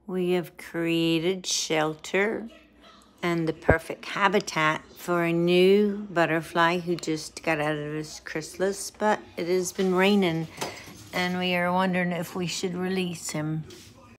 We have created shelter and the perfect habitat for a new butterfly who just got out of his chrysalis, but it has been raining and we are wondering if we should release him.